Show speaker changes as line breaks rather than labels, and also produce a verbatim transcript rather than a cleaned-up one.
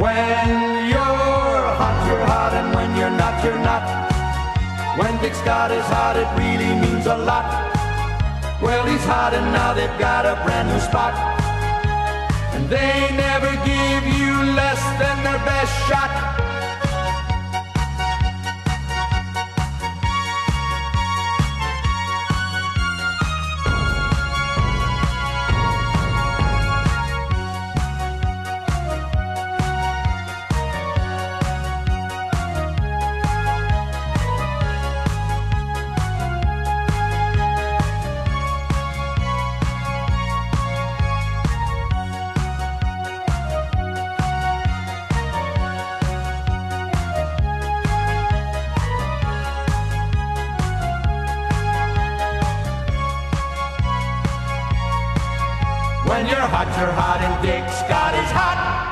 When you're hot, you're hot, and when you're not, you're not. When Big Scott is hot, it really means a lot. Well, he's hot, and now they've got a brand new spot. And they never give you less than their best shot. When you're hot, you're hot, and Big Scott is hot.